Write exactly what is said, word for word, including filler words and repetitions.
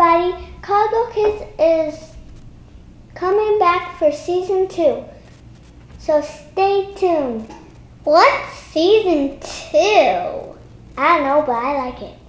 everybody. Caldwell Kids is coming back for season two. So stay tuned. What's season two? I don't know, but I like it.